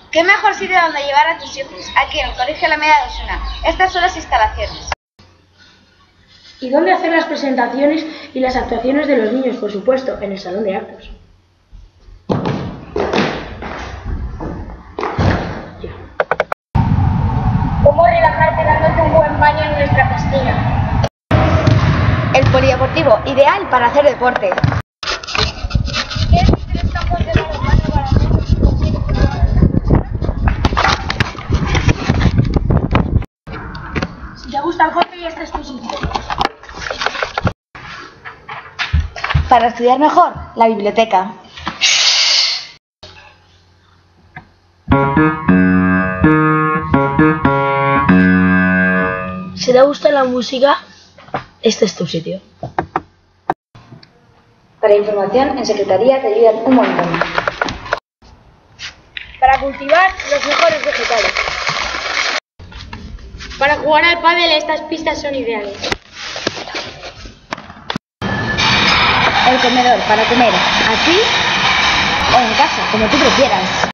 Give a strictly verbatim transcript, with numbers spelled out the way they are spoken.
¿Qué mejor sitio donde llevar a tus hijos? Aquí en el Colegio Alameda de Osuna. Estas son las instalaciones. ¿Y dónde hacer las presentaciones y las actuaciones de los niños? Por supuesto, en el salón de actos. ¿Cómo relajarte dándote un buen baño en nuestra piscina? El polideportivo, ideal para hacer deporte. ¿Quieres tres campos de balonmano para hacer Si te gusta el hockey, este es tu sitio. Para estudiar mejor, la biblioteca. Si te gusta la música, este es tu sitio. Para información, en secretaría te ayudan un montón. Para cultivar los mejores vegetales. Para jugar al pádel, estas pistas son ideales. El comedor para comer aquí o en casa, como tú prefieras.